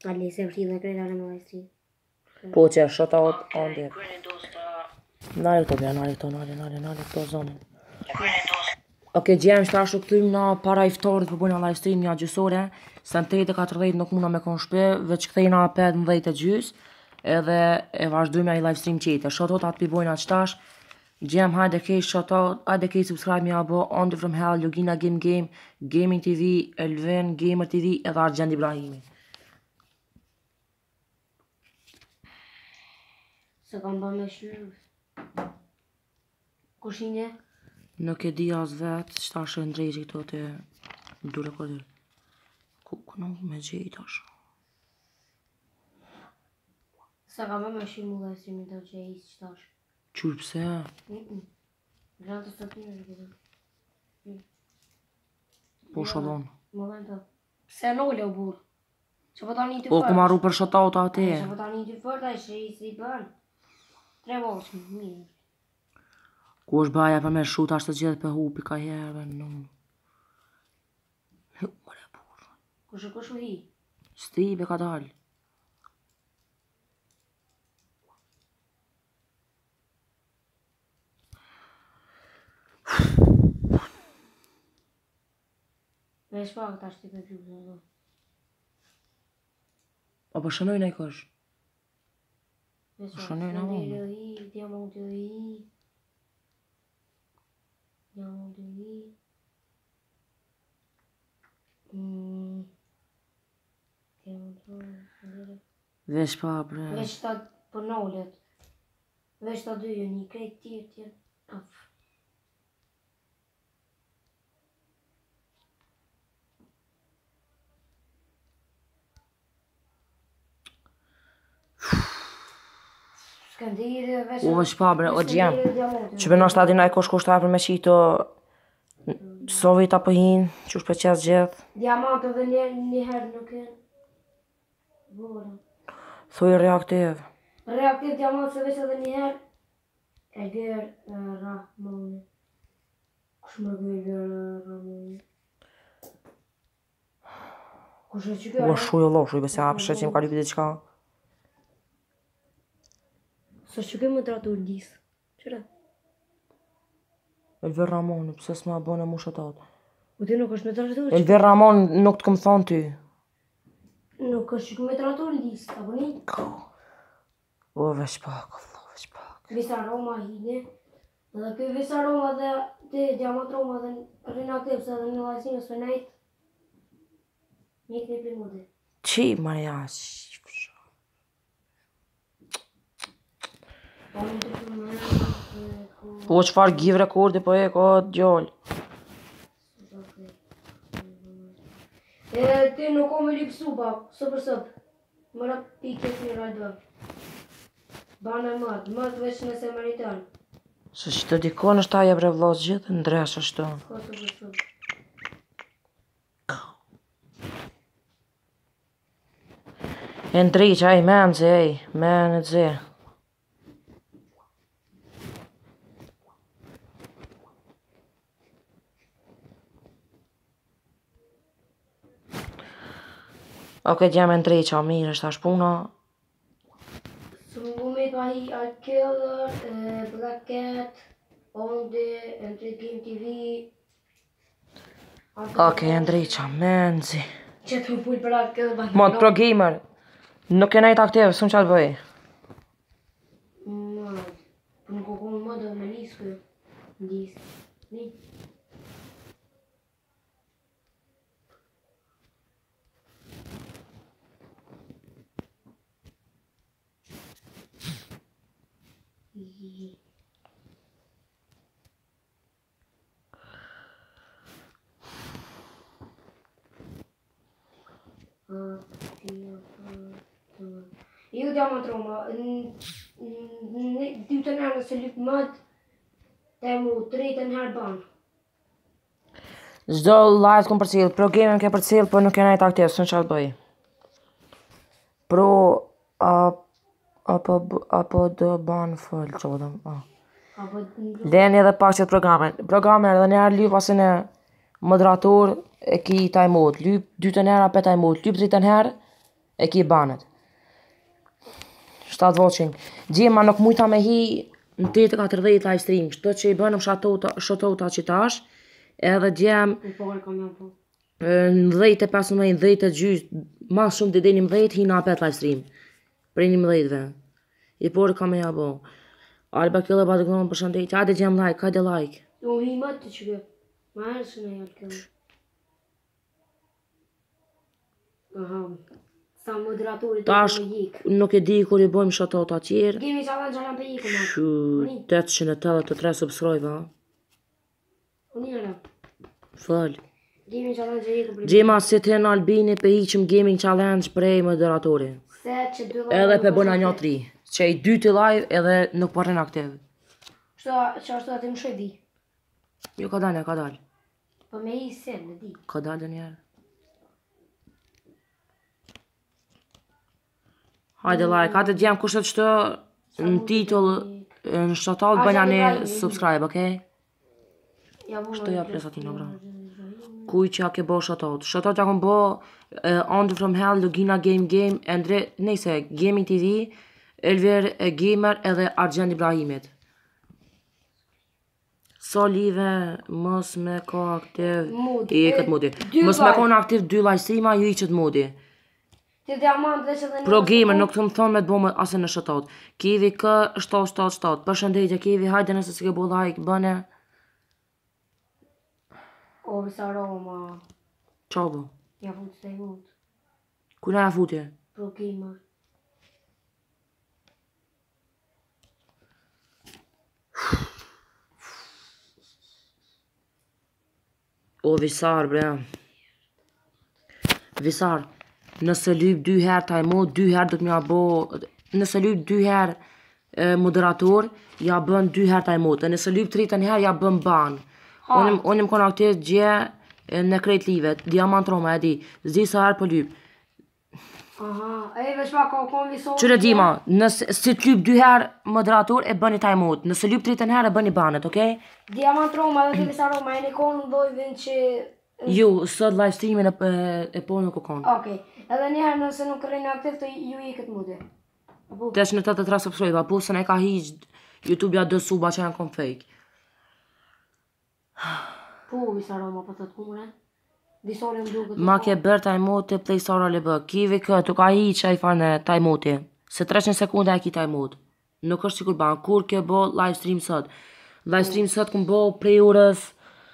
Ali se vërti dhe krejt ale me lajstri. Po që e shota o ande. Nale këto bja, nale këto zonë. Oke, gjemë shtash u këthym na para iftarit për bujna live stream një gjysore. Se në 8:40 nuk muna me kon shpe, veç këthejna 15 e gjys. Edhe e vazhdojmë ai live stream qete. Shotot atë pi bujna qtash. Gjemë hajde kej shotot, hajde kej subscribe mi abo, Andi from Hell, Logina Game, Gaming TV, Elven, Gamer TV edhe Argjend Ibrahimi. Se kam ba me shyrë. Kushinje? Nuk e di as vetë, qtash e ndrejgji këto të dure kodir. Ku kënu me gjejt ashtë. Se kam ba me shyrë mu live streamin të që e isë qtash. Qurë pse? Gratë të të tjërë këtë. Po shodon. Momento. Se nole o burë. Që po ta një të Po fërë. ku marru për shotot atë. Që po ta një të fërë, taj që i si bën. 3 vosh, mirë. Ku është baja për me shut ashtë të gjithë për hupi ka herë, në... Mëre burë. Kush u hi? Sti be ka dalë. Me shpak ta shti për pjullë në. O për shënojnë e kësh. Me shpak. Shënojnë a Në më. dhe hi, diamant të hi. Diamant të hi. Diamant të hi. Vesh pa bre. Veç ta për nollet. Veç ta dy një krejt tjerë. Af. Skandiri veç... U vesh pa bre, o gjem. Që për nështë adina e kosh kushtar për me qito... Sovit apo hin, që është për qes gjithë. Diamant edhe një herë nuk e... Bora. Thuj reaktiv. Reaktiv diamant se veç edhe një herë. Edgar Rahmoni. Kush më gëj Edgar Rahmoni? Kush e që kjo? U është shuj o lo, shuj bese apë që më ka lypi diqka. Së që kjo më tratur disë. Qëra? Elver Ramon, pëse s'ma bëne mu shëtat. U ti nuk është me tratur që? Elver Ramon nuk të këmë thonë ty. Nuk është që kjo me tratur disë, apo një? O veç pak, Allah, veç pak. Visa Roma hine. Dhe kjo Visa Roma dhe Diamant Roma dhe Renativ se dhe në lajsinë së nejtë. Një këtë për më dhe. Qi, Maria, po qëfar give rekordi po e ka djallë. Ti nuk o me lipsu, bab, së për sëpë. Mëra pike të një rajdo. Banë e mëtë veç nëse meritanë. Se që të dikon është aje bre vlasë gjithë, ndresh është të. Ka së për sëpë. E ndriq, aj, menë zi, ej, menë zi. Oke, gjem e ndriqa, mirë është ashtë puna. Së më me të ahi Alkiller, Black Cat, Ondi, Entry Game TV. Oke, ndriqa, menë zi. Që të më pull për Alkiller banë. Mod pro gamer, nuk e nejt aktiv, së më qalë bëj. Për në kokonë më dhe me njësë kërë. Njësë. Një. Ju Diamant Roma, dy të nërë nëse lypë mëtë, të mu 3 të nërë banë. Zdo live kom për cilë, pro gamer ke për cilë, për nuk e nejt aktiv, së më qalë bëj. Pro, apo do banë fëllë, që vëdëm, Leni edhe pak qëtë programet. Programet edhe njerë lyp asin e moderator e ki time mode. Lyp 2 të njerë, 5 time mode. Lyp 3 të njerë, E ki banet. 7 watching. Gjema nuk mujta me hi në 8:40 live stream. Kështu që i bënëm shotota që tash. Edhe gjem në 10:15, 10:30, mas shumë të deni 10, hina apet live stream. Prej 11-ve. I por ka me jabo. Alba këllë ba të gënonë për shëndetje. Hajde gjem like, hajde like. Jo, hi më të që kjo. Ma herë së në jallë këllë. Aha. Sa moderatorit të Tash më jikë. nuk e di kur i bojmë shotota tjerë. Gemi challenge anë për jikë, ma. Shu 883 subscribe, ha. Unira. Fal. Gemi challenge e jikë për Gjema si të në Albini për hiqim gaming challenge prej moderatori. Se që dy Edhe për bëna një 3. Që i 2 të live edhe nuk përren aktiv. Që ashtu atë më shoj di. Jo ka dalë, ka dalë. Po me i sen, në di. Ka dalë njerë. Hajde like, hajde gjem kushtet qëtë në titull, në shtatal bëna një subscribe, okej? Shto ja plesatina, bra. Kuj që ja ke bo shtatal. Shtatal që ja kom bo Under From Hell, Lugina Game, Endre, nejse, Gaming TV, Elver Gamer edhe Argend Ibrahimit. So live, mos me ka aktiv, i e këtë modi. Mos me ka në aktiv 2 live streama, ju i qëtë modi. Ti diamant dhe që dhe një... Pro gamer nuk të më thonë me të bëmë asë në shëtot. Kivi kë 777. Për shëndetje Kivi, hajde nëse si ke bo like, bëne. O, visa Roma. Qa bo? Ja futë të i mund. Kuna ja futje? Pro gamer. O, Visar, bre. Visar. Nëse lyp 2 herë tajmot, 2 herë do të mja bo... Nëse lyp 2 herë moderator, ja bën 2 herë tajmot. E nëse lyp 3 herë, ja bën ban. Unë më konë aktiv gje në krejt livet. Diamant Roma, e di. Zdi sa herë për lyp. Aha, e veç ma ka konë visor... Qëre dima, nëse si të lyp 2 herë moderator, e bëni tajmot. Nëse lyp 3 herë, e bëni banet, okej? Diamant Roma dhe visa Roma, e një konë në dojvin që... Ju, sot live streamin e po nuk o konë. Okej, edhe njëherë nëse nuk rejnë aktiv të ju i këtë mudi. Tesh në 83 subscribe, apo se ne ka hiq YouTube ja dë suba që janë kom fake. Po, visa Roma për të të kumre. Visori më duke të Ma ke bërë tajmoti play sora le bë. Kivi këtu ka hiq që i fane tajmoti. Se 300 sekunde e ki tajmot. Nuk është sikur ban. Kur ke bo live stream sot? Live stream sot këm bo prej urës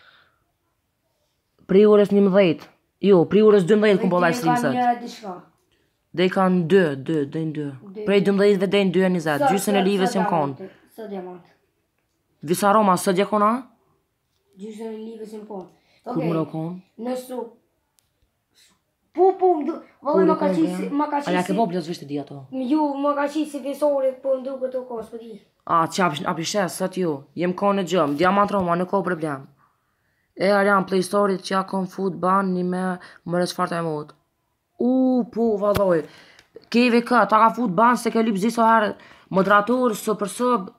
11. Jo, prej urës 12 këm bo live stream sot. Dhe ka një dishka. Dhe i kanë 2. Prej 12 dhe 2:20. Gjysën e lives jem konë. Së diamant. Visa Roma, së dje kona? Gjysën e lives jem konë. Kur më ro konë? Nësu. Po, vëllë më ka qisi... A ja ke bo blës vishtë di ato? Ju, më ka qisi visori, po më duke të kohë, s'po di. A, që apishes, sot ju. Jem konë në gjëmë. Diamant Roma, nuk ka problem. E arjan Play Store-it që ja kom fut ban një me më resfarta e mod. Po, valloj. Kevi kë, ta ka fut ban se ke lyp ziso herë moderator, së për sëb.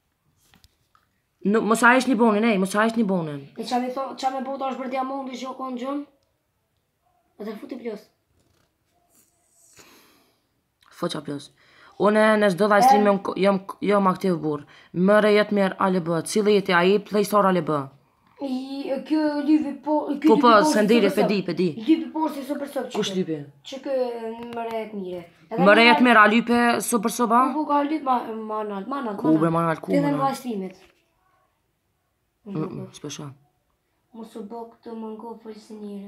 Mos a ish një bonin, mos a ish një bonin. E qa me bota është për diamondi që jo konë gjëmë? E të futi plos. Fëqa plos. Une në çdo live stream jam aktiv burr. Mëre jetë mirë ALB, cili jetë ai Play Store ALB. Kjo lypi po... Po, se ndiri, pe di. Lypi po si super sop që Kush lypi? Që kë mëre jetë mire. Mëre jetë mirë, a lype super soba? Po, ka lyp manat. Ku bre manat, ku Të dhe në manat? live streamit. Spesha. Mos u bë këtë më ngo për si njëre.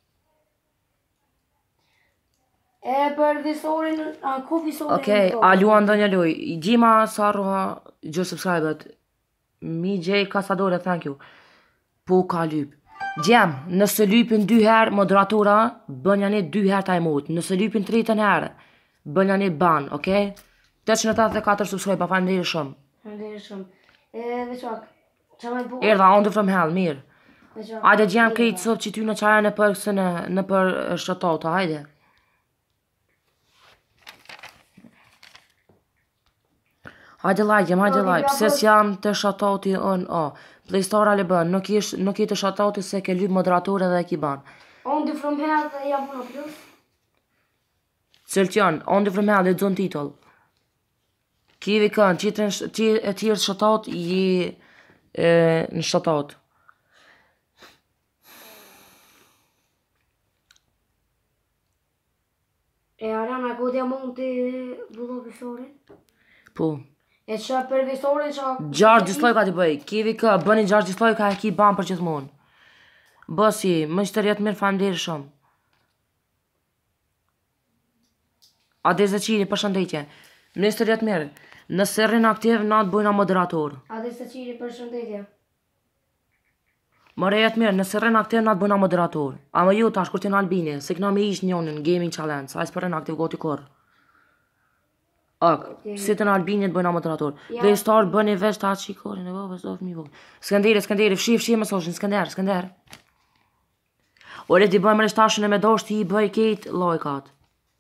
E për visorin, ku visorin? Okej, a luan do një luj. Gjima sarroha gjë subscribe-et. Mi gjej kasadore, thank you. Po ka lyp. Gjem, nëse lypin 2 herë moderatora, bën janë 2 herë tajmot. Nëse lypin 3 herë, bën janë ban, okej? 884 subscribe, pa falenderi shumë. Falenderi shumë. Veçak, qa me bu... Erdha Under From Hell, mirë. Hajde gjem krejtë sëp që ty në qaja në për shëtota, hajde. Hajde like, pse s'jam të shatati Play Store ale bën, nuk i të shatati se ke lyp moderatore dhe e ki ban. Under From Hell dhe jam puna plus. Cilët janë, Andi Vremeli, Don Titull. Kivi kanë, që e tjerë shotat je në shotat. E Ariana ku diamanti vullo visorin? Po. E që për visorin që... 6 dislike ati bëj. Kivi kë, bëni 6 dislike ka e ki ban për gjithmonë. Bësi, më që të rjetë mirë falemnderë shumë. Ade Zeqiri, për shëndetje. Më që të rjetë mirë. Nëse rrinë aktiv, na të bojna moderator. Ade Zeqiri, për shëndetje. Më rjetë mirë, nëse rrinë aktiv, na të bojna moderator. A më ju tash, kur t'jen Albini, se këna me ish njonën, Gaming Challenge, a i s'për rrinë aktiv goti korë. Si të në Albini të bëjna moderator. Dhe i starë bëni veç ta që i korin e bove, s'do fëmi bove. Skenderi, fshi mesazhin, Skender. Ore ti bëjmë reshtashën e me dosh ti i bëj kejt lojkat.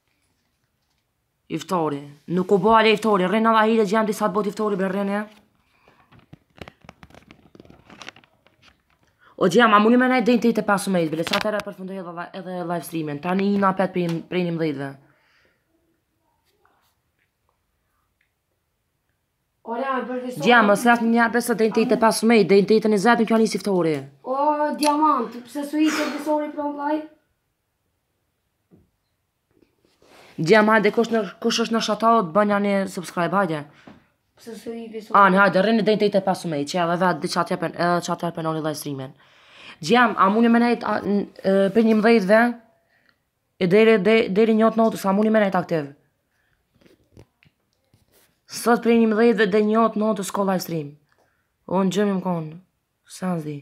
Iftori. Nuk u bëjale iftori, rrinë alla hile gjem disa të bot iftori bre rrinë. O gjem, a muni me nejt dhejnë 85 bile, që atëre përfundoj edhe live streamin. Ta një ina pet prej një mdhejtve. Gjem, më slet një njërë se dhejnë 85 dhejnë 20 nuk janë një iftori. O, diamant, pëse su i të visori për në live? Gjem, hajde, kush është në shataut, bënja një subscribe, hajde. Pëse su i visori? Ani, hajde, rrinë dhejnë 85 që edhe vetë dhe qatë jarpen në live streamin. Gjem, a muni me nejt për një mdhejtve, e deri njët notës, a muni me nejt aktiv. Sot për një mdhejtve dhe njët notës ko live stream. O në gjëmi më konë, sa nëzdi.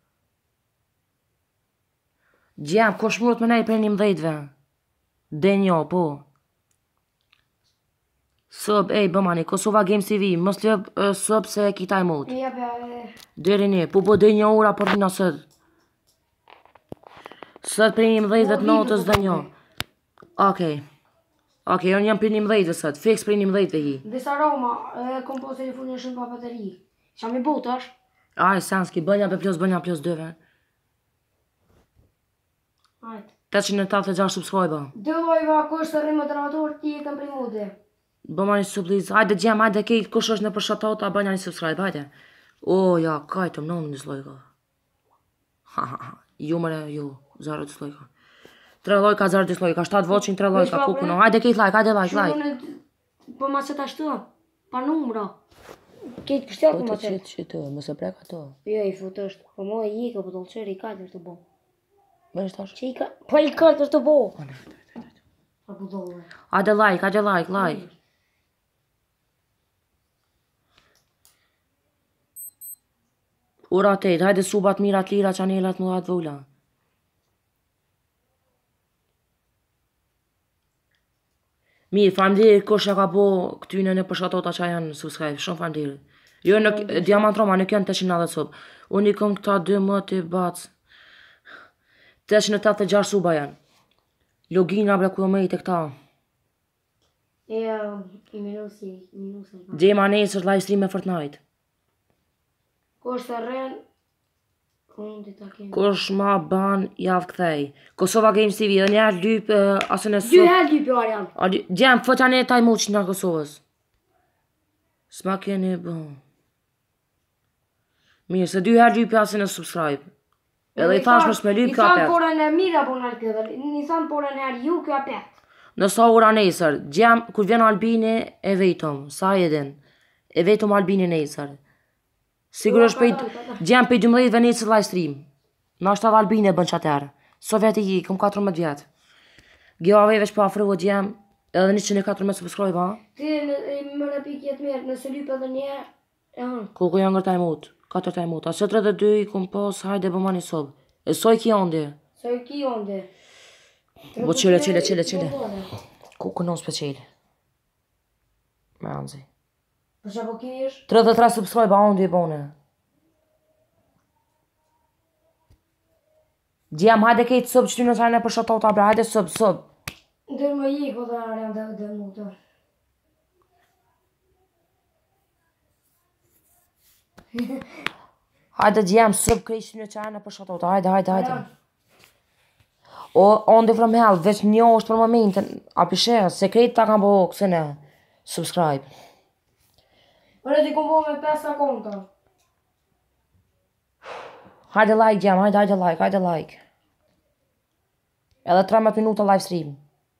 Gjem, kush mërët me nejt për një mdhejtve. Dhe një, po. Sub, ej, bëmani, Kosova Games TV, mës lëp sub se kita e mot. Deri një, po dhe një ura për një sët. Sët për një mdhejtve të notës dhe një. Okej, unë jam për një mdhejtve sët, fix për një mdhejtve hi. Disa Roma, kom po telefonin shumë pa bateri. Qa mi bot është? Aj, Sanski, bënja plus 2. Ajt. 886 subscribe. Dë lojva, kush të rrimë moderator, ti e kam prej mode. Bëma një subliz, hajde gjem, hajde kejt, kush është në përshatot, a bënja një subscribe, hajde. O, ja, kajtëm, në në dislojka. Ju mëre, ju, 0 dislojka. 3 lojka, 0 dislojka, 7 voqin, 3 lojka, kukuno, hajde kejt like, hajde like. Po ma që të ashtu, pa numra. Kejt kështjaku ma që. Që të, mëse prek ato. Jo, i fut është, po mo e jika, po të lëqeri, i kajtë është të bo. Mërë është ashtë? Që i ka, po i kajtë është të bo. Hajde like. Ura tejt, hajde subat mirat lira, qanelat më dhatë vula. Mirë, falemnderit kush e ka po këtyne në përshatota që janë subscribe, shumë falemnderit. Jo, në Diamant Roma nuk janë 890 sub. Unë i kom këta 2 më të bacë. 886 suba janë. Logina bre ku me i të këta. I minusi. Gjema nesër live stream me Fortnite. Kush të rren, kush ma ban javë këthej. Kosova Games TV, dhe njerë lyp asën e sot. 2 herë lyp Arian. Gjem, fëtja ne taj muq nga Kosovës. S'ma keni bon. Mirë, se 2 herë lyp asën e subscribe. Edhe i thash mës me lyp kjo apet. I thanë porën e mira po në këtë, i thanë porën e herë ju kjo apet. Nësa ura nesër, gjem, kur vjen Albini e vetëm, sa edin. E vetëm Albini nesër. Sigur është gjem për 12 venesër live stream. Në është edhe Albini e bën qatërë. So veti i, këm 14 vjetë. Gjeva veç për afru o gjem, edhe 114 subscribe, ha? Ti më repik jetë mirë, nëse lyp edhe njerë, e hanë. Kuku janë ngër tajmut, 4 tajmut. A 32 i kum pos, hajde bëma një sob. E soj ki ondi. Bo qile. Kuku non speciali. Me anzi. Për që po ki ish? 33 subscribe a ondi e bone. Gjem, hajde kejtë sub që ty në sajnë e për shotota, bre, hajde sub. Ndër më i, po dhe Arian dhe mutër. Hajde gjem, sub krejtë që ty në sajnë e për shotota, hajde. O, on from hell, veç një është për momentin, a pishe, sekret ta kam po këse ne, subscribe. Ore ti kom po me 5 akonta. Hajde like, Gjem, hajde like. Edhe 13 minuta live stream.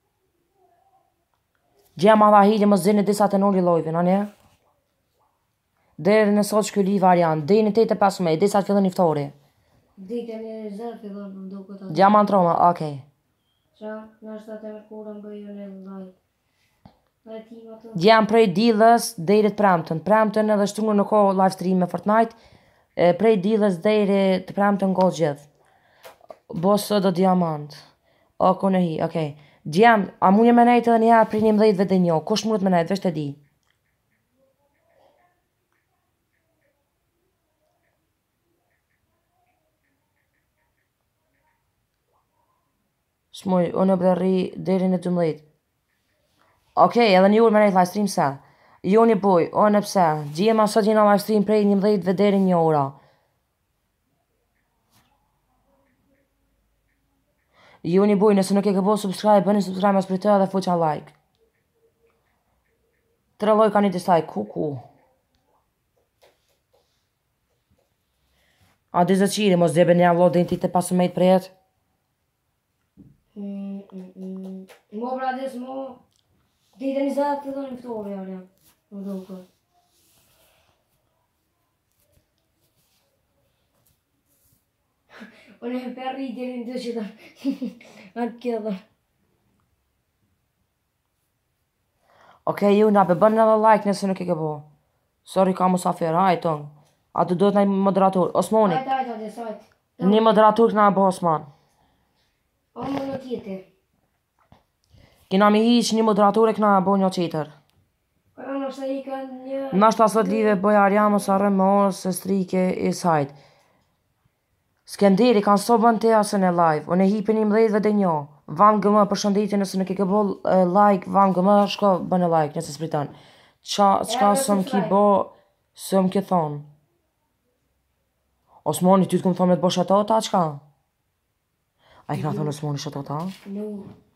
Gjem adha hili më zini disa të nori lojvin, a ne? Deri në sot shkylli variant, deri në 8:15, disa të fillon iftari. Dite në 0 fillon në do këta. Gjem antroma, okej. Qa, në është të mërkurën bëjë në like. Dhe ti më të... Gjem prej dilës deri të premtën. Premtën edhe shtunë në kohë live stream me Fortnite. Prej dilës deri të premtën gollë gjithë. Bosë do diamant. O, kone hi, okej. Gjem, a mundje me nejtë edhe njëherë prej 11 dhe një. Kush mundet me nejtë, veç të di. Shmoj, unë e blerri deri në 12. Okej, edhe një urë me nejtë live stream se. Jo një boj, unë e pse. Gjema sot jena live stream prej 11 dhe deri 1 ora. Jo një boj, nëse nuk e ke bo subscribe, bëni subscribe mas për të edhe fuqa like. 3 loj ka një dislike, ku. A di zë qiri, mos djebe një avlo dhe në ti të 15 për jetë. Mo bradis, mo... Dite 20 fillon në fitore, jale. Në do këtë. Unë e perri deri në 200. Atë këtë. Okej, ju nga bën edhe like nëse nuk e ke bo. Sorry, ka musafir, hajt tonë. A të duhet një moderator, Osmoni. Sajt. Një moderator këna e bo Osman. O, më në tjetë. Kina mi hiq një moderator e këna e bo një qeter. Në është i ka një... Nashta sot live bëja arjam ose arrëm me orës se strike i sajt. Skenderi kanë so bën të asën e live. Unë e hipin 11 dhe një. Vam gëmë për shëndetje nëse nuk e ke bo like, vam gëmë shko bën e like nëse spritan. Qka sëm ki bo, sëm ki thonë. Osmoni, ty të këmë thonë me të bo shatota, qka? A i këna thonë Osmoni shatota? No.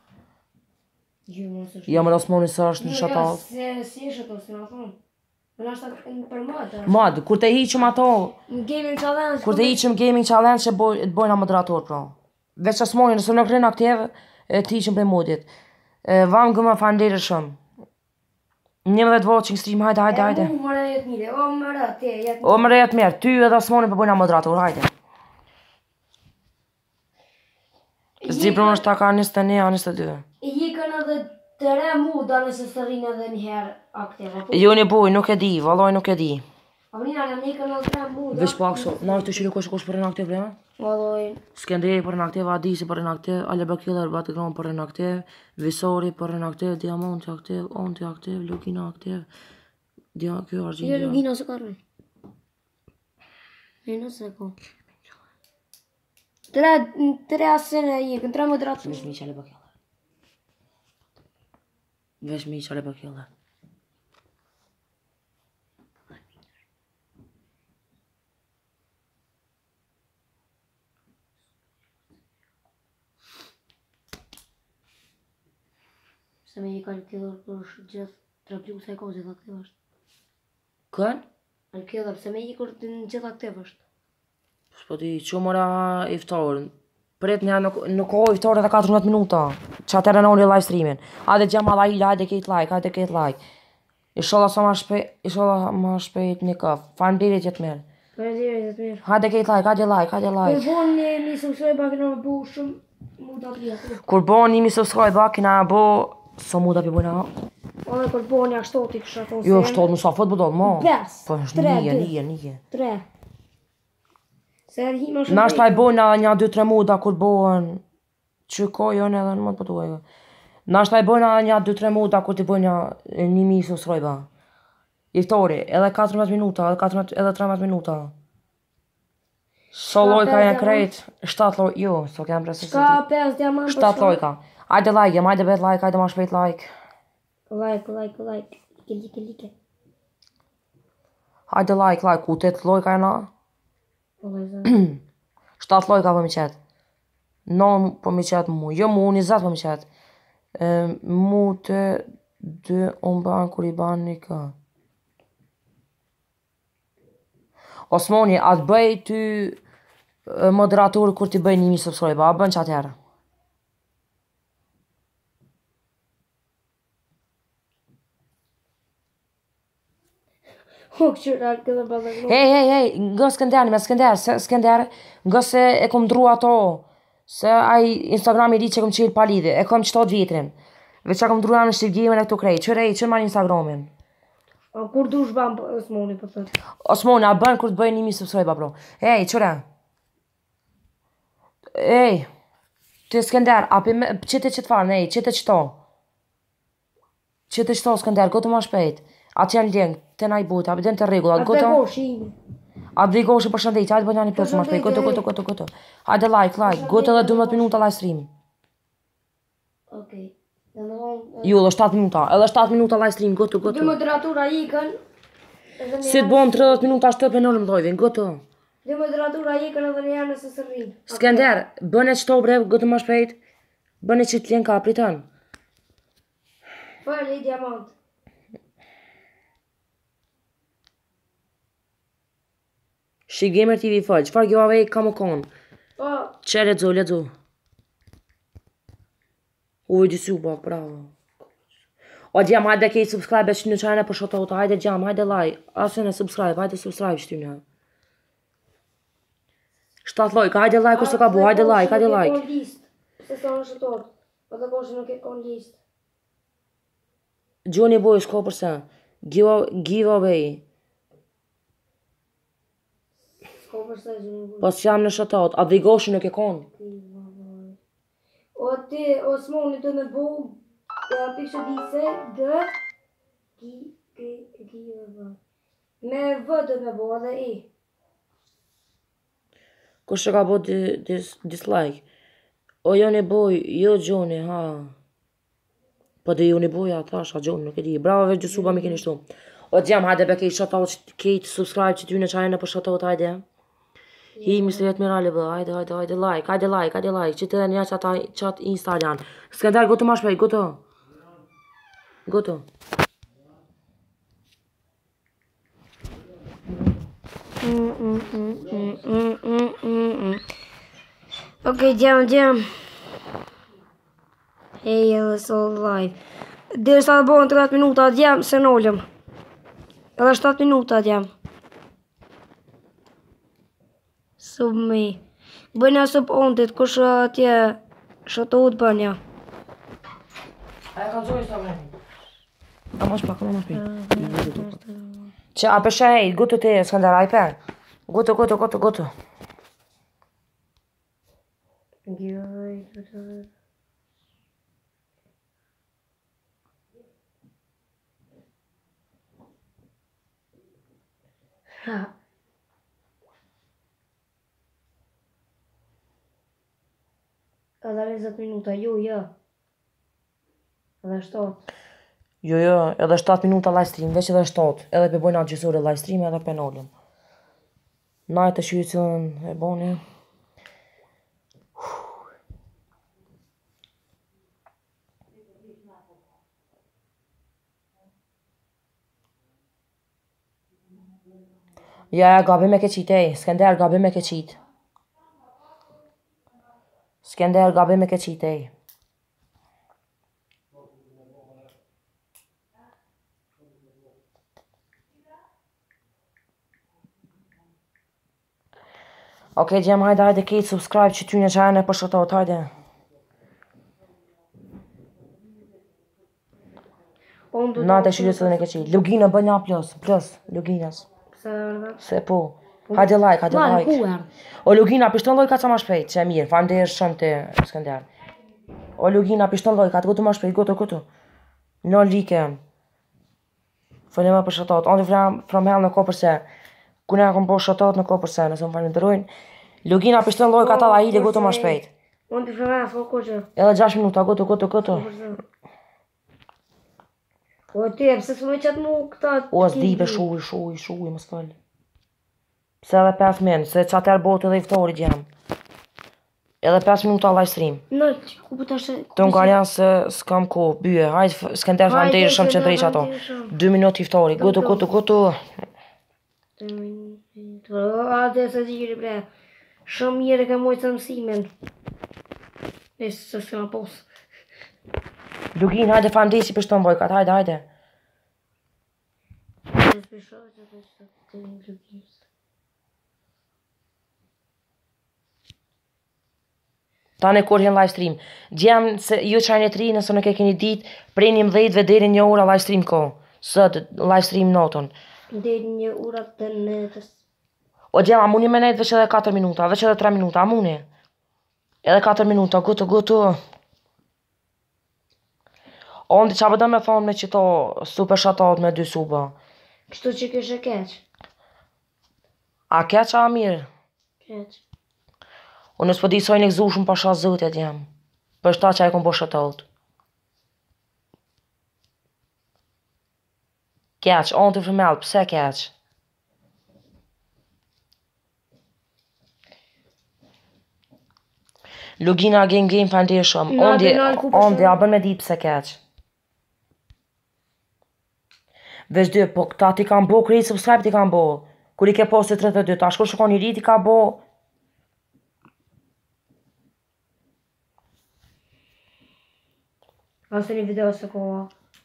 Jo, me Osmoni së është në shatot. Si e shatot, si në thonë. Në është për mod. Mod, kur të hiqëm ato... Në gaming challenge. Kur të hiqëm gaming challenge, të bojna moderator, pro. Veç Osmoni, nëse nuk rinë aktiv, të hiqëm prej modit. Vam gëmë falendere shumë. 11 watching stream, hajde. E mu mëre jetë mire, o mëre te jetë mire. O mëre jetë mirë, ty edhe Osmoni për bojna moderator, hajde. Zibron është ta ka 21, 22. I jikën edhe të re muda nëse së rinë edhe njëherë aktiva. Jo një boj, nuk e di, valoj nuk e di. A vënina në jikën edhe të re muda. Veç pak so, na është të shiri kush për inaktiv, bre? Valoj. Skenderi për inaktiv, Adisi për inaktiv, Aleba Killer, Batigron për inaktiv, Visori për inaktiv, Diamonti aktiv, Onti aktiv, Lugina aktiv, kjo Argin. Jo, Lugina së karën. E nëse ko. Tre asën e jikën, 3 moderatë. Vesh mi që Aleba Killer. Vesh mi që Aleba Killer. Se me jikë Alkiller për është gjithë traplu se e ko gjithë aktiv është. Kën? Alkiller, se me jikë gjithë aktiv është. Shpo ti, që mëra iftarën. Pret një në kohë iftarë edhe 14 minuta. Që atërë në unë live streamin. Hajde gjema la ila, hajde kejt like. Isholla sa ma shpejt një këf. Falemderit jetë mirë. Falemderit jetë mirë. Hajde kejt like. Kur bon një subscribe a kena bu shumë muda pjeti. Kur bon një subscribe a kena bu... So muda pi bujna. Ode kur bon një ashtoti kësha thonë. Jo, ashtot, më sa fot bëdol, mo. 5, Po, 3, 3. Se edhe hima shumë... Nashta i bojnë një 2-3 muda kur bojnë... Që kojën edhe në më të pëtuaj. Nashta i bojnë një 2-3 muda kur t'i bojnë 1000 subscribe. Iftori, edhe 14 minuta, edhe 13 minuta. So lojka e në krejt, 7 lojka, jo, so kem presë. Shka 5 diamant për 7 lojka. Hajde like, hajde bet like, hajde ma shpejt like. Like. Like. Hajde like, ku 8 lojka e na? 7 lojka për mi qetë. Non po mi qetë mu, jo mu, 20 po mi qetë. Mu të dy unë banë kur i banë një kë. Osmoni, a të bëj ty moderator kur ti bëj 1000 subscribe, a bën që atëherë? O, këshyra këtë balagro. Hej, nga Skender, nga se e kom dru ato, se aj Instagram i di që kom qilë pa lidhe, e kom qëtot vitrin. Veç që kom dru jam në shqipgimin e këtu krejt, që marrë Instagramin. A kur du shban Osmoni për thëtë? Osmoni, a bën kur të bëj 1000 subscribe, bro. Hej, qëre? Hej, të Skender, qëte që të farën, hej, qëte qëto. Qëte qëto, Skender, gotë ma shpejt. Atë janë lëngë, të na i buta, a bëden të regullat, gotë. Atë goshi imi. A dhe i goshi për shëndetje, hajde bëjnë një plësë ma shpejt, gotë. Hajde like, gotë edhe 12 minuta live stream. Okej. Ju, edhe 7 minuta, edhe 7 minuta live stream, gotë. Dy moderatura ikën. Si të bom 30 minuta shtëp e nërëm dojve, gotë. Dy moderatura ikën edhe një janë nëse së rrinë. Skender, bëne qëto bre, gotë ma shpejt. Bëne që të lënka, pritën. Fali diamant. Shi Gamer TV fëll, qëfar giveaway ka më konë? Po, Që ledzo. U e gjësu, bravo. O gjam, hajde kejtë subscribe që në qajnë për shotot, hajde gjam, hajde like, asë në subscribe, hajde subscribe që ty një. 7 like, hajde like kusë ka bu, hajde like. Se sa në shotot, po të koshë nuk e konë listë. Gjoni boj, s'ko përse, giveaway. S'ko përse gjë nuk e Pas jam në shotot, a dhe i goshi nuk e konë. O ti, Osmoni të me bu, pikë dise, me vë të me bu, edhe i. Kushe ka bo dislike. O joni boj, jo Gjoni, ha. Po dhe joni boja, thasha, Gjoni, nuk e di. Bravo veç gjësuba me keni shtu. O gjam, hajde be kejtë shotot, kejtë subscribe që ty në qajnë për shotot, hajde. Hi, Mr. Jetmirali bë, hajde, like, që të dhe një qatë Instagram. Skender, gotë ma shpejt, gotë. Okej, gjam. Hej, edhe sot live. Dhe sa të bojnë 30 minuta gjam, se nëllëm. Edhe 7 minuta gjam. Sub me. Bënja sub ondit, kush atje shotot bënja. Aja ka zoj Instagramin. A ma shpak. Që a përshë hejt, gotë të Skender, a i pe. Gotë. Ha. Edhe 20 minuta, jo. Edhe 7. Jo, edhe 7 minuta live stream, veç edhe 7. Edhe pe bojna gjësore live stream edhe pe nollim. Najtë të shyri cilën e boni. Ja, gabim e ke qit, ej. Skender, gabim e ke qit. Okej, gjem, hajde kejtë subscribe që ty në qajnë e për shotot, hajde. Na të shirë së dhe në ke qitë. Lugina bë një plus, luginas. Se po. Hajde like. O Lugina, pishton lojka ca ma shpejt, që e mirë, fa ndërë shumë të Skender. O Lugina, pishton lojka, të gotë ma shpejt, gotë. Në like. Fëllima për shotot, ondi from hell në kopërse. Kune kom po shotot në kopërse, nëse më falenderojnë. Lugina, pishton lojka ta da hile, gotë ma shpejt. Ondi from hell, s'ko koqë. Edhe 6 minuta, gotë. O ti, pëse s'me qatë mu këta... O, s'dipe, shuj, më s'fëllë. Pse edhe 5 menë, se qatër botë edhe iftori gjem. Edhe 5 minuta live stream. Në, ku për të shë... Të nga janë se s'kam ko, byje, hajtë Skender Fanderi shumë që ndrejsh ato. 2 minutë iftori, gutu. Ate se gjiri bre, shumë mirë ka mojtë të mësimin. Nesë se s'kama posë. Lugin, hajde Fandesi për shtonë bojkat, hajde. Tane kur jenë live stream. Gjem se ju qajnë e 3 nëse nuk e keni dit, prej 11 deri 1 ura live stream ko. Sët live stream notën. Deri 1 ura të netës. O gjem, a muni me nejtë veç edhe 4 minuta, veç edhe 3 minuta, a muni? Edhe 4 minuta, gutu. Ondi qa bëdëm me thonë me qito super shatot me 2 suba. Kështu që kështë e keq. A keq a mirë? Keq. Unë s'po di sojnë e gzushën pasha zëtja djem. Për shta që a e kom bo shatot. Keq, onë të fëmel, pse keq? Lugina game pandeshëm. Ondi, a bën me di pse keq. Veç 2, po këta ti kam bo, krejtë subscribe ti kam bo. Kur i ke posti 32, ta shkur shkon i ri ti ka bo. Asë një video se koha.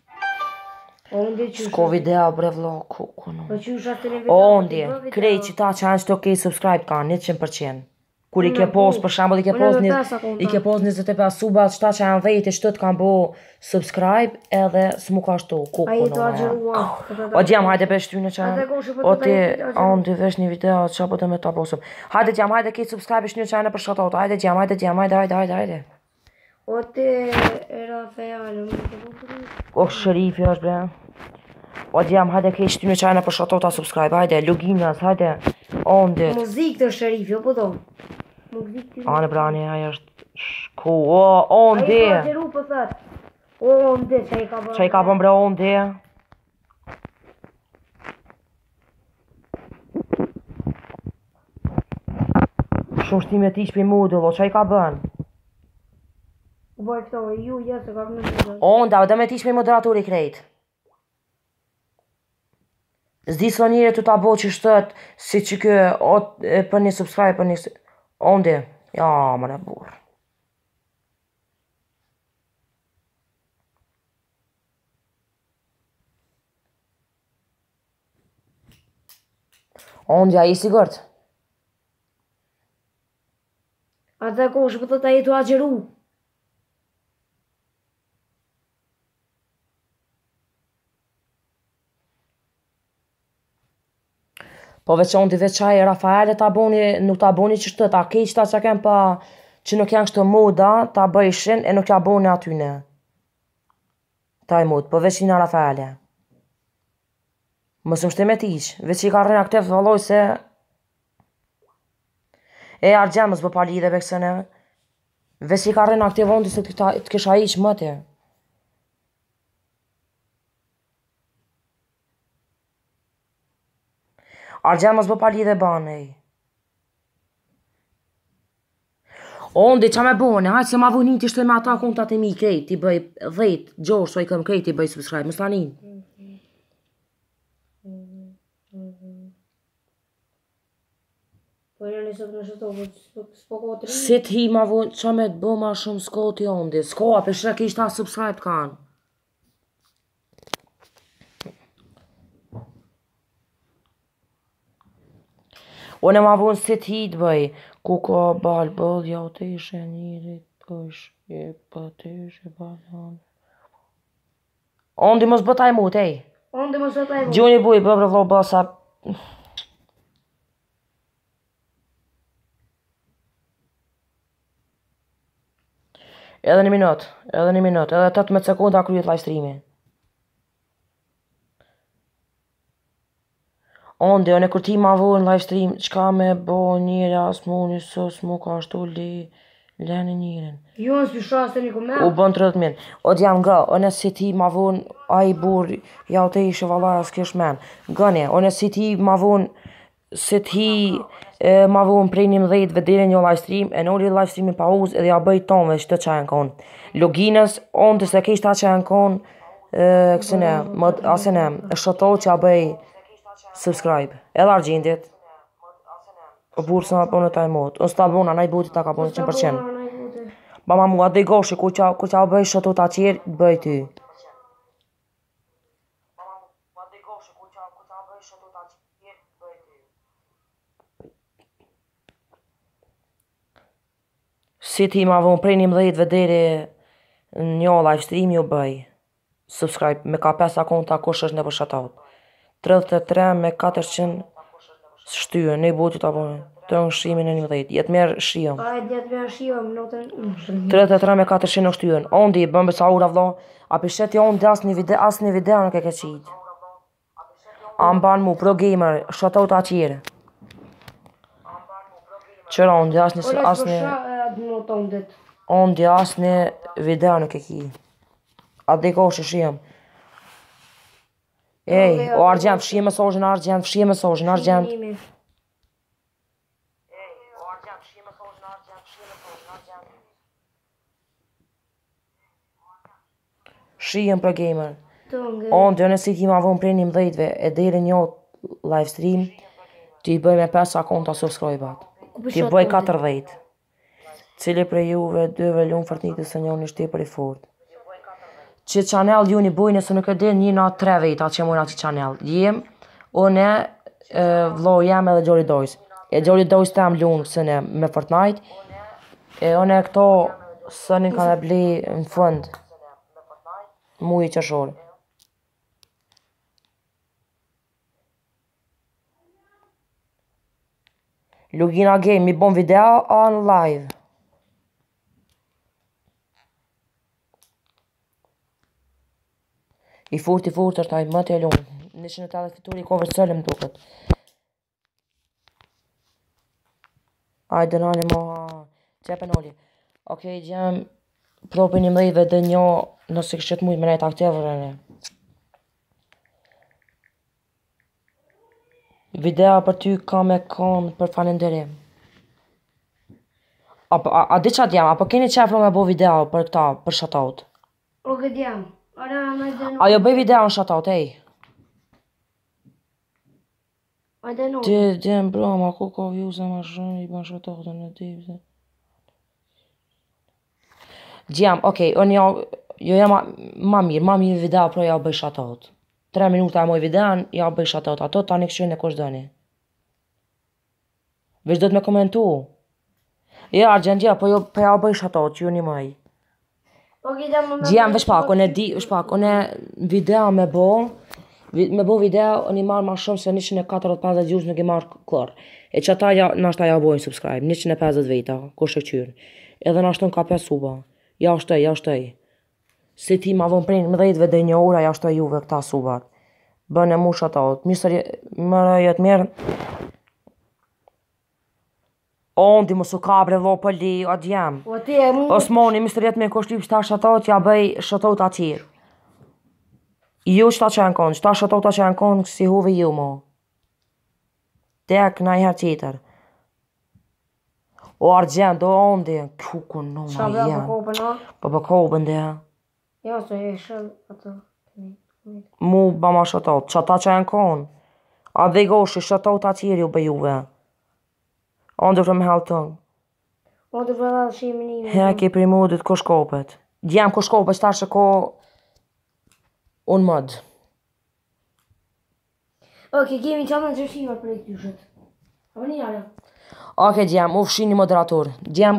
S'ko video bre vlo, kuku no. Po që është atë një video. Ondi, krejtë që ta që anë që të okej subscribe ka, 100%. Kur i ke post, për shembull, i ke post 25 subat, qëta që janë 10 që të kanë bo subscribe, edhe s'mu ka shtu, kuku A i të no. agjerua. O djem, hajde besh ty në qenë. O ti, ondi, vesh një video, që po të me ta posëm. Hajde djem, hajde ki subscribe ish një qenë për shkatot, hajde djem, hajde. O ti, era fejale, O shërifi është bre. O djem, hajde ki ish ty një qenë për shkatot a subscribe, hajde, luginjas, hajde, ondi. Muzik të shërifi, o po do. Ane brani, aja është shku, o, ondi. A i ka gjeru për thët. O, ondi, që i ka bërë. Që i ka bërë bre ondi. Shumë shtime ti shpi mudëll, o që i ka bën? U bërë këto, ju, jesë, ka më të Onda, dhe me ti shpi moderaturi krejt. Zdi së njëre të ta bo që shtët, si që kë, për një subscribe, për një... Ondi, ja, më në burë. Ondi, a i sigurt? A të koshë për të ta jetu agjeru. Po veç ondi veç qaj Rafaele ta boni, nuk ta boni që shtët, a kej qëta që kem pa që nuk janë kështë moda, ta bëjshin e nuk ja boni atyne. Ta i mud, po veç jina Rafaele. Mësë më shte me tiq, veç i ka rrën aktiv vëlloj se... E argjemës bë pali dhe beksene. Veç i ka rrën aktiv ondi se të kisha iq më të. Argjemës bë pali dhe banej. Ondi, qa me bone, hajtë se ma vujnin t'i shtoj me ata kontat e mi krejt, t'i bëj 10, gjosh, so i këm krejt, t'i bëj subscribe, më stanin. Po e në sot në shëto, s'po ko të rinë. Si t'hi ma vujnë, qa me t'bo ma shumë s'ko t'i ondi, s'ko, për shre kishta subscribe t'kanë. Unë ma vujnë si t'hi t'bëj, ku ka balë bëll, ja u të ishe njërit, të ishe, për të ishe balon. Ondi mos bëtaj mut, ej. Ondi mos bëtaj mut. Gjuni buj, bëbre vlo bësa. Edhe një minut, edhe 18 sekunda kryet live streami. Ondi, one kur ti ma vojnë live stream, qka me bo njëre as muni, sos mu ka ashtu leni njërin. Jo nësë për shasë një kumet. U bën 30.000. O djam nga, one si ti ma vojnë, a i bur, ja u te ishe valaj as kesh men. Gënje, one si ti ma vojnë, se t'hi ma vun prej 11 deri një live stream, e nori live streamin pauz edhe ja bëj tonve çdo çka janë kon. Loginës, on të se kish ta që janë kon, kësine, asene, e shoto që ja bëj subscribe. Edhe argjendit. O burë së nga përnë taj mod. O s'ta bona, na i buti ta ka përnë 100%. Ba ma mua, dhe i goshi, ku qa bëj shoto ta qirë, bëj ty. Si ti ma vën prej 11 deri një live stream ju bëj subscribe me ka 5 akonta kush është në për shoutout 33 me 400 shtyën, ne i buti ta bëjnë të në shimin e 11, jetë merë shion 33 me 400 në shtyën, ondi i bëmbe sa ura vlo, a pisheti ondi asë një video në ke qitë. A mban mu, pro gamer, shoutout a qire. Qëra ondi asë një video në ke ki. A dhe koshë shion. Ej, o argjent, fshie mesazhin argjent, fshie mesazhin argjent. Shien për gamer. On dhe nësi ti ma vën prej 11 e deri një live stream, ti i bëj me 5 akonta subscribe-at. Ti i bëj 40. Cili prej juve, dyve lumë fërtnitës se njën ishte për i fort. Që channel ju një bujnë se nuk e din një na 3 veta që mojnë ati channel. Jem, une, vloj jem edhe Gjoli Dojs. E Gjoli Dojs tem lumë sëne me Fortnite. E une këto sënin ka me bli në fund. Muji qërshore. Lugina Game, mi bon video on live. I furt është aj më të lumë. 180 fituri i cover sëllëm duket. Ajde nani ma qepe noli. Okej, gjem propin 11 dhe një nëse kështë mujt me nejt aktivër e ne. Video për ty ka me kon për falenderim. A di qa djem, apo keni qefro me bo video për këta, për shoutout? Oke djem. Ajo bëj video në shoutout, ej. Ajde në. Ti djem bro, ma ku ka views e ma shumë, i ban shoutout në ti. Djem, okej, unë jo jam ma mirë video pro ja bëj shoutout. 3 minuta e moj videon, ja bëj shoutout, ato tani këshin e kush dëni. Vesh do të me komentu. Ja, argjendja, po ja bëj shoutout, që ju një mëj. Gjem, vesh pak, unë video me bo video, unë i marrë ma shumë se 140-50 views nuk i marrë kërë. E që ata nashta ja bojnë subscribe, 150 veta, kush e qyrë. Edhe nashton ka 5 suba. Ja shtoj. Si ti ma vën prej 11 dhe një ura, ja shtoj juve këta subat. Bën e mu shoutout. Mërë jetë mirë. Ondi më su kabre vlo për li, o djem. Osmoni, mistër jetë me kushtyp qëta shoutout, ja bëj shoutout atir. Ju qëta që janë konë, qëta shoutout që janë konë, si huve ju mo. Tek na i herë tjetër. O argjend, o ondi, kuku në ma jenë. Po për kopën dhe. Ja, se e shëll ato. Mu ba ma shoutout, qëta që janë konë. A dhe i goshi, shoutout atir ju bëj juve. Ondi vërë me halë tëngë. Ondi vërë dhe shimi një. Heki për i modit kush kopet. Djem kush kopet, qëta që ko unë mëdë. Oke, kemi qamë në qështimat për e këtyshet. Apo një jale? Oke, djem, u fshi një moderator.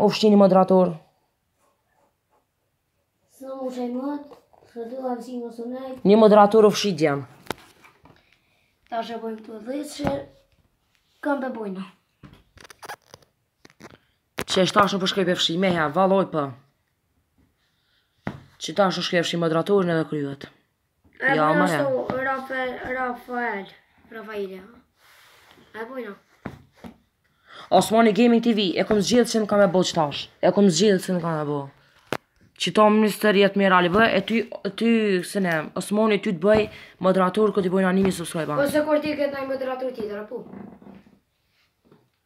Së mu qaj mëtë, së të dhe si më së nejtë. Një moderator u fshi djem. Ta shë bojmë të dhe që kam për bojna. Që është tashën për shkrej për fshi, meja, valoj për. Që tashën shkrej fshi moderatorin edhe kryet. Ja, ma ja. Rafael. E bojna. Osmani Gaming TV, e kom zgjidhë që në ka me bo qëtash. Që to minister jetë mirë ali bëj, e ty, se ne, Osmani ty të bëj moderator këtë i bojnë animi subscribe. Po se kur ti këtë nëjë moderator tjetër, apo?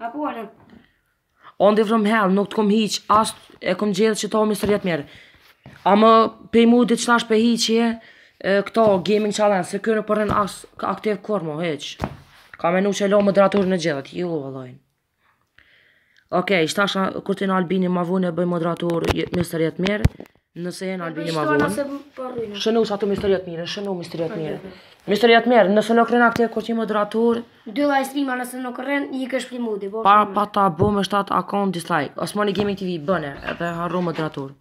Apo alën. Onde from hell, nuk të kom hiq, as e kom gjedhë që ta misterjet mirë. Ama pej mu ditë qëtash pe hiqje, këto gaming challenge, se kërë përren as aktiv kormo, heq. Ka menu që e lo moderator në gjithët, jo vëllajnë. Okej, shtasha kur t'in Albini ma vune bëj moderator misterjet mirë, nëse jenë Albini ma vune. Shënu sa të misterjet mirë, shënu misterjet mirë. Misterjet mirë, nëse nuk rren aktiv kur t'in moderator. 2 live streama nëse nuk rren, i kësh plimudi. Pa ta bo me 7 account dislike. Osmani Gaming TV, bëne, edhe harro moderator.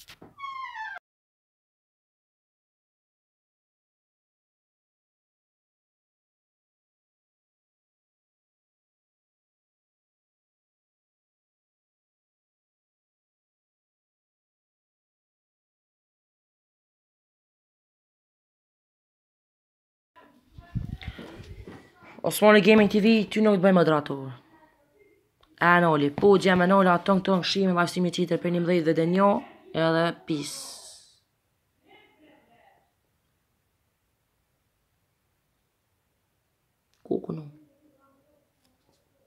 Osmani Gaming TV, ty nuk të bëj moderator. E noli, po gjem e noli, atong shimi, vajstimi qitër për 11 dhe denjo, edhe peace.